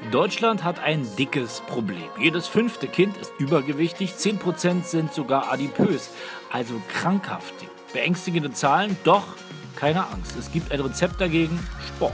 Deutschland hat ein dickes Problem. Jedes 5. Kind ist übergewichtig, 10% sind sogar adipös, also krankhaft. Beängstigende Zahlen, doch keine Angst. Es gibt ein Rezept dagegen: Sport.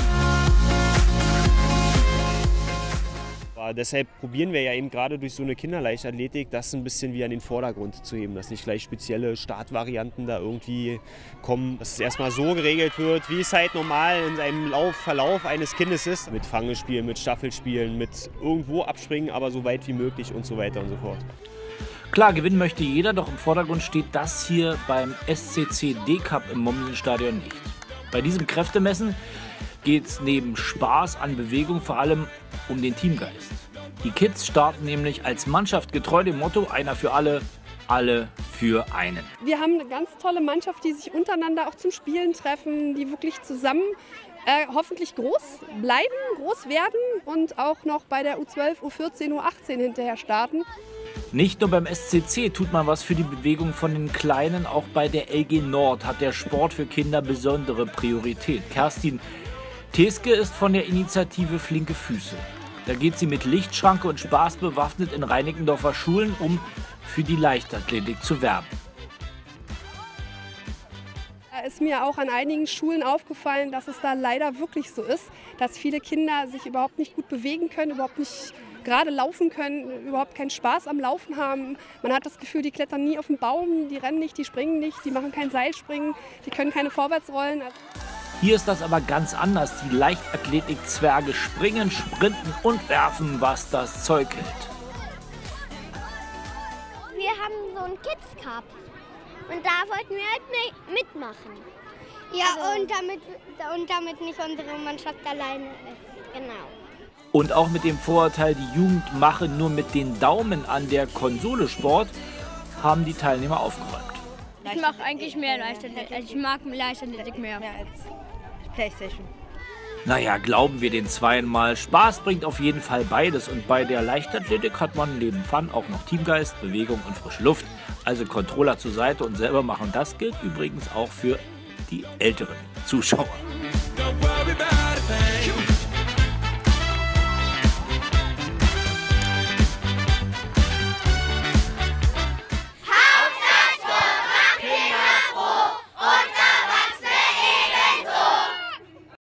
Deshalb probieren wir ja eben gerade durch so eine Kinderleichtathletik, das ein bisschen wieder in den Vordergrund zu heben, dass nicht gleich spezielle Startvarianten da irgendwie kommen, dass es erstmal so geregelt wird, wie es halt normal in einem Verlauf eines Kindes ist. Mit Fangespielen, mit Staffelspielen, mit irgendwo abspringen, aber so weit wie möglich und so weiter und so fort. Klar, gewinnen möchte jeder, doch im Vordergrund steht das hier beim SCC D-Cup im Mommsenstadion nicht. Bei diesem Kräftemessen geht es neben Spaß an Bewegung vor allem um den Teamgeist. Die Kids starten nämlich als Mannschaft getreu dem Motto: einer für alle, alle für einen. Wir haben eine ganz tolle Mannschaft, die sich untereinander auch zum Spielen treffen, die wirklich zusammen hoffentlich groß bleiben, groß werden und auch noch bei der U12, U14, U18 hinterher starten. Nicht nur beim SCC tut man was für die Bewegung von den Kleinen, auch bei der LG Nord hat der Sport für Kinder besondere Priorität. Kerstin Teske ist von der Initiative Flinke Füße. Da geht sie mit Lichtschranke und Spaß bewaffnet in Reinickendorfer Schulen, um für die Leichtathletik zu werben. Da ist mir auch an einigen Schulen aufgefallen, dass es da leider wirklich so ist, dass viele Kinder sich überhaupt nicht gut bewegen können, überhaupt nicht gerade laufen können, überhaupt keinen Spaß am Laufen haben. Man hat das Gefühl, die klettern nie auf den Baum, die rennen nicht, die springen nicht, die machen kein Seilspringen, die können keine Vorwärtsrollen. Hier ist das aber ganz anders. Die Leichtathletik-Zwerge springen, sprinten und werfen, was das Zeug hält. Wir haben so einen Kids Cup und da wollten wir halt mitmachen. Ja, also, und damit nicht unsere Mannschaft alleine ist. Genau. Und auch mit dem Vorurteil, die Jugend mache nur mit den Daumen an der Konsole Sport, haben die Teilnehmer aufgeräumt. Ich mache eigentlich mehr Leichtathletik. Also ich mag Leichtathletik mehr als Playstation. Naja, glauben wir den Zweien mal. Spaß bringt auf jeden Fall beides. Und bei der Leichtathletik hat man neben Fun auch noch Teamgeist, Bewegung und frische Luft. Also Controller zur Seite und selber machen. Das gilt übrigens auch für die älteren Zuschauer.